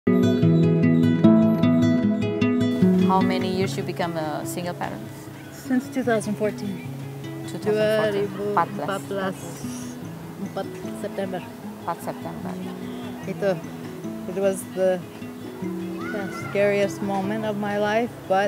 How many years you become a single parent? Since 2014. 2014. 2014. 4 September. 4 September. It was the scariest moment of my life, but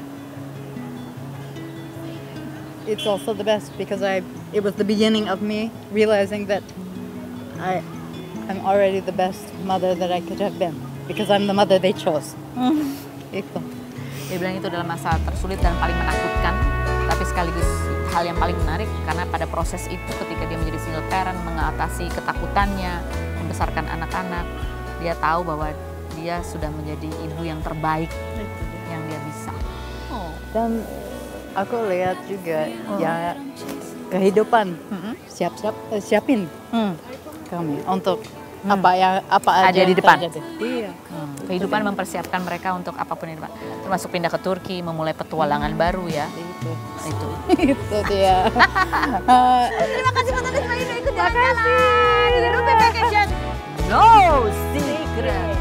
it's also the best because it was the beginning of me realizing that I'm already the best mother that I could have been because I'm the mother they chose. Itu. Dia bilang itu adalah masa tersulit dan paling menakutkan, tapi sekaligus hal yang paling menarik karena pada proses itu ketika dia menjadi single parent, mengatasi ketakutannya, membesarkan anak-anak, dia tahu bahwa dia sudah menjadi ibu yang terbaik yang dia bisa. Dan aku lihat juga ya kehidupan siapin kami untuk apa aja ada di yang depan. terjadi. Iya. Kehidupan mempersiapkan mereka untuk apapun yang depan, termasuk pindah ke Turki, memulai petualangan baru ya. Itu. Itu dia. Terima kasih Mbak Tati sudah ikut jalan-jalan di Ruby Vacation. No secret.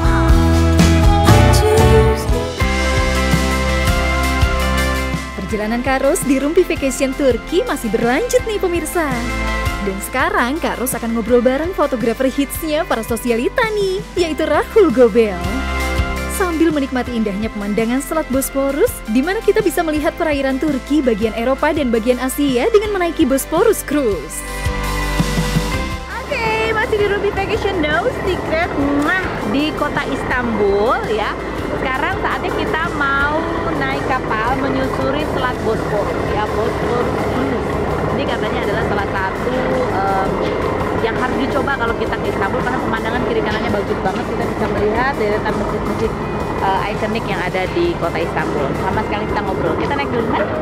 Perjalanan Kak Ros di Rumpi Vacation Turki masih berlanjut nih pemirsa. Dan sekarang Kak Ros akan ngobrol bareng fotografer hitsnya para sosialita nih, yaitu Rahul Gobel. Sambil menikmati indahnya pemandangan Selat Bosporus, di mana kita bisa melihat perairan Turki, bagian Eropa dan bagian Asia dengan menaiki Bosporus Cruise. Oke, masih di Ruby Vacation No Secret di kota Istanbul ya. Sekarang saatnya kita mau naik kapal menyusuri Selat Bosporus ya, Bosporus Cruise. Ini katanya adalah salah satu yang harus dicoba kalau kita ke Istanbul karena pemandangan kiri kanannya bagus banget. Kita bisa melihat deretan masjid-masjid ikonik yang ada di kota Istanbul. Sama sekali kita ngobrol. Kita naik dulu kan?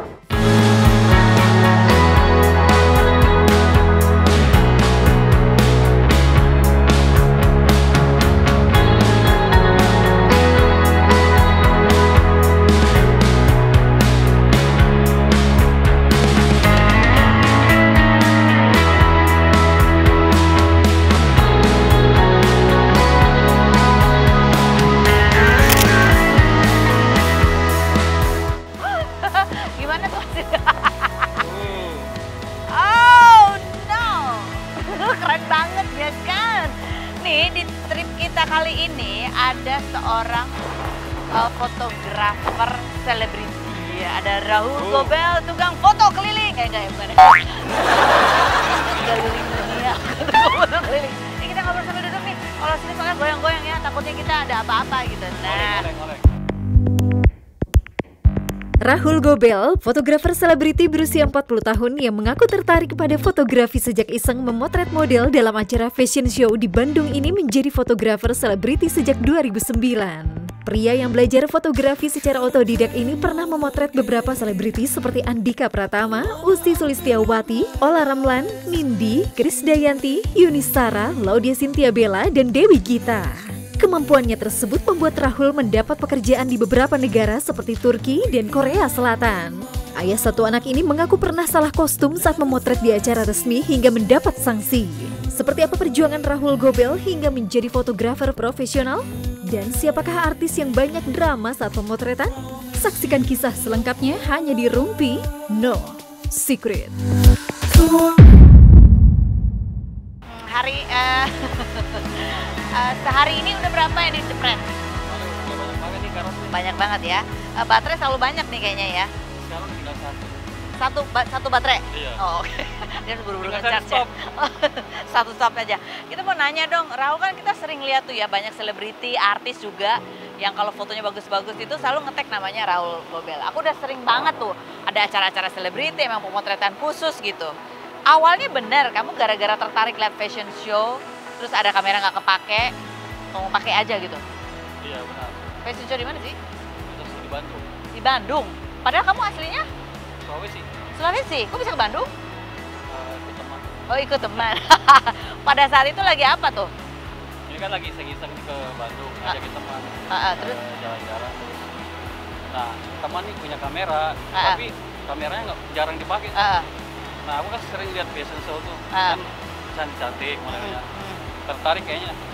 Kali ini ada seorang fotografer selebriti ya. Ada Rahul Gobel, tukang foto keliling. Enggak ya, bukan. Keliling dunia, foto keliling. Ini kita ngobrol sambil duduk nih. Kalau sini soalnya goyang-goyang ya, takutnya kita ada apa-apa gitu. Nah. Rahul Gobel, fotografer selebriti berusia 40 tahun yang mengaku tertarik kepada fotografi sejak iseng memotret model dalam acara fashion show di Bandung ini menjadi fotografer selebriti sejak 2009. Pria yang belajar fotografi secara otodidak ini pernah memotret beberapa selebriti seperti Andika Pratama, Ussy Sulistyawati, Olla Ramlan, Nindi, Krisdayanti, Yuni Shara, Laudya Chintya Bella, dan Dewi Gita. Kemampuannya tersebut membuat Rahul mendapat pekerjaan di beberapa negara seperti Turki dan Korea Selatan. Ayah satu anak ini mengaku pernah salah kostum saat memotret di acara resmi hingga mendapat sanksi. Seperti apa perjuangan Rahul Gobel hingga menjadi fotografer profesional? Dan siapakah artis yang banyak drama saat pemotretan? Saksikan kisah selengkapnya hanya di Rumpi No Secret. Sehari ini udah berapa yang dijepret? Banyak banget ya. Baterai selalu banyak nih kayaknya ya. Sekarang tinggal Satu baterai? Iya. Oh, oke. Dia buru-buru nge-charge ya. Satu stop aja. Kita mau nanya dong, Rahul, kan kita sering lihat tuh ya banyak selebriti, artis juga yang kalau fotonya bagus-bagus itu selalu ngetek namanya Rahul Gobel. Aku udah sering banget tuh ada acara-acara selebriti emang pemotretan khusus gitu. Awalnya bener, kamu gara-gara tertarik lihat fashion show, terus ada kamera nggak kepake, mau pakai aja gitu? Iya benar. Fashion show di mana sih? Terus di Bandung. Di Bandung. Padahal kamu aslinya? Sulawesi. Sulawesi. Kok bisa ke Bandung? Ikut teman. Oh ikut teman. Pada saat itu lagi apa tuh? Ini kan lagi iseng-iseng ke Bandung, ngajakin teman. Terus? Jalan-jalan. Nah teman nih punya kamera, tapi kameranya jarang dipakai. Nah aku kan sering lihat fashion show tuh, kan cantik modelnya. Tertarik kayaknya.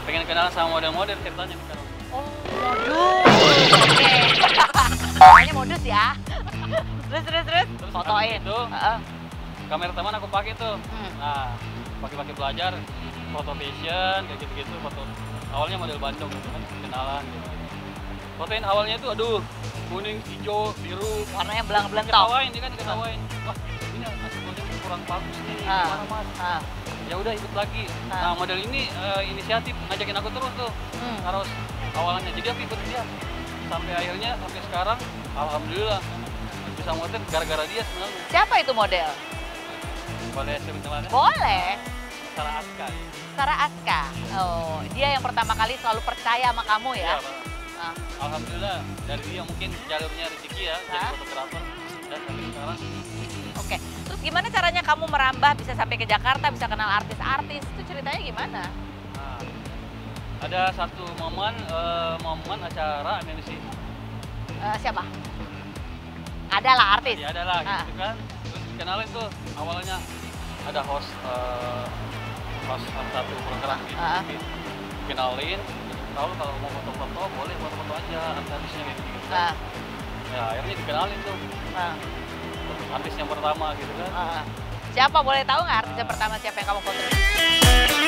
pengen kenalan sama model-model ceritanya nih sekarang. Oh, modus. Oke. Namanya modus ya. Terus fotoin. Itu kamera teman aku pakai tuh. Nah, pakai belajar foto fashion kayak gitu-gitu, foto. Awalnya model Bandung gitu kan, kenalan gitu. Fotoin awalnya tuh aduh, kuning, hijau, biru, Warnanya belang-belang top. diketawain, dia kan diketawain. Wah, ini hasilnya kurang bagus nih, gimana mas? Ya udah ikut lagi. Nah model ini inisiatif ngajakin aku terus tuh. Harus awalnya jadi aku ikut dia. Sampai akhirnya sampai sekarang alhamdulillah bisa motret gara-gara dia sebenarnya. Siapa itu model? Boleh sebut namanya? Boleh. Sarah Aska. Sarah Aska. Oh, dia yang pertama kali selalu percaya sama kamu ya? Iya, alhamdulillah dari dia mungkin jalurnya rezeki ya, jadi fotografer dan sampai sekarang. Oke, terus gimana caranya kamu merambah bisa sampai ke Jakarta, bisa kenal artis-artis? Itu ceritanya gimana? Nah, ada satu momen acara MNC. Siapa? Ada lah artis. Ya ada lah gitu kan. Terus dikenalin tuh awalnya ada host satu program gitu. Kenalin, tahu kalau mau foto-foto boleh foto-foto aja artisnya gitu. Ya akhirnya dikenalin tuh. Artis yang pertama gitu kan. Siapa boleh tahu nggak artis yang pertama siapa yang kamu foto?